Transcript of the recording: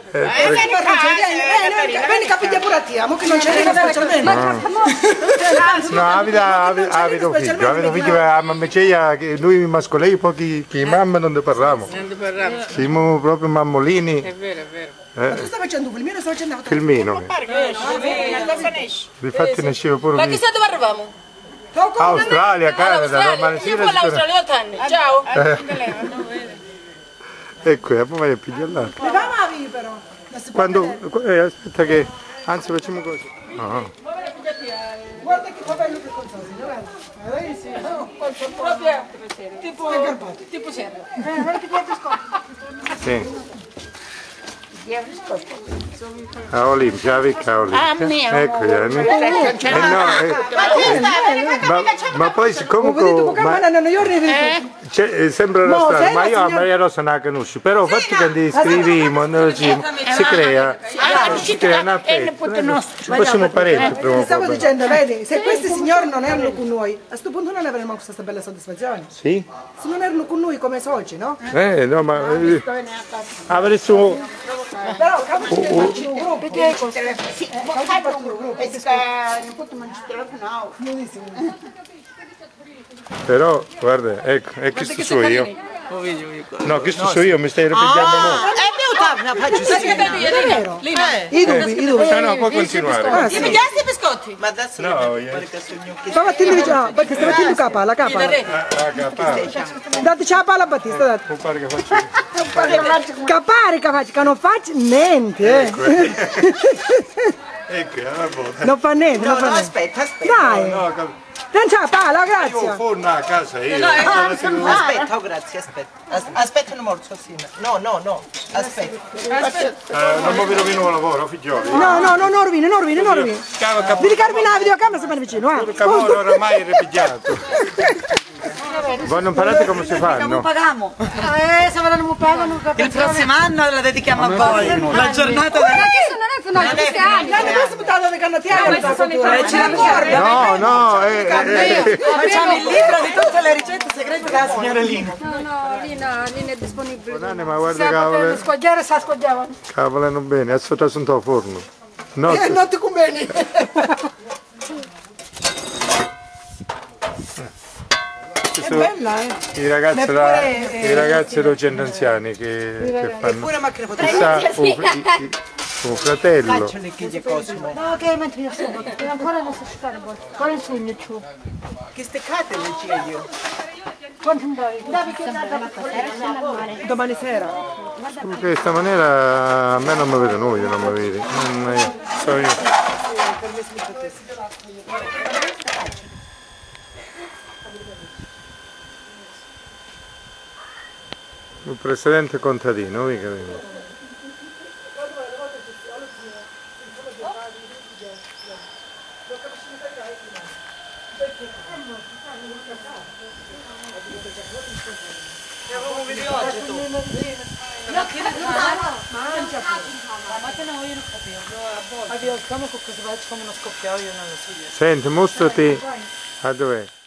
Vieni capite pure a te, che non c'è niente specialmente. No, avete figlio, a mamma c'è che noi mascolei pochi che mamma non ne parliamo. Siamo proprio mammolini. È vero, è vero. Ma tu stai facendo un filmino o stai facendo una Filmino. Difatti nasceva pure Ma lì. chissà dove eravamo? Australia, Canada, Io con l'Australia 8 anni, ciao. Ecco, poi vai a pigliare là. Le vamo a vivere però. Quando, aspetta che, anzi facciamo così. No. Guarda che bello che cosa, guarda. Proprio tipo serio. Guarda che guarda scopo. Sì. A Olimpia, a Olimpia. Ecco, ma poi siccome sembra una strada, ma io a Maria Rosa non la conosco, però il fatto che ti scriviamo, si crea un affetto, ci possiamo parenti. Ti stavo dicendo, vedi, se questi signori non erano con noi, a questo punto non avremmo questa bella soddisfazione. Sì? Se non erano con noi come soci, no? No, ma avremo... Però capisci che faccio un gruppo. Perché Però, guarda, ecco, è questo sono io. No, questo sono io, mi stai ripigliando mo'. I dubbi. No, può continuare. mi piace i biscotti? Ma adesso No, Stamattina diciamo, perché stamattina capa, la capa. Dateci la palla a Battista, date. non pare che faccio. Capare che faccio, che non faccio niente. Ecco, alla volta. Non fa niente, non no, fa no, niente. aspetta. Dai, No, non c'è la palla, io ho grazie. forno a casa io. Aspetta, oh, grazie, aspetta. Aspetta un morso, sì. No, aspetta. Non mi rovino il lavoro, figlioli. No, non rovini. Devi caricare la videocamera se mi vicino, Il cavolo oramai è ripigliato. Voi non parlate come si fa, no? Pagamo. Se non mi pagano, Il prossimo anno la dedichiamo a voi. La giornata l'anno prossimo te lo canatiamo. No, Facciamo il libro di tutte le ricette segrete della signora Lina. No, Lina è disponibile. ma guarda cavolo. Scogliare sa scogliavano. Cavolo non bene, adesso ti sono al forno. No, Non ti conviene. È bella, I ragazzi docenti anziani che fanno. Pure macchina Chissà, suo fratello. Faccio le chiglie Cosimo. No, che mentre io sono ancora non so stare poi. Qual è il sogno tuo? Che steccate le c'è io? Quanto vuoi? Domani sera. In questa maniera a me non mi vede noi, non mi vedi. So io. Il presidente contadino, vi capite? Senti, mostrati a dov'è?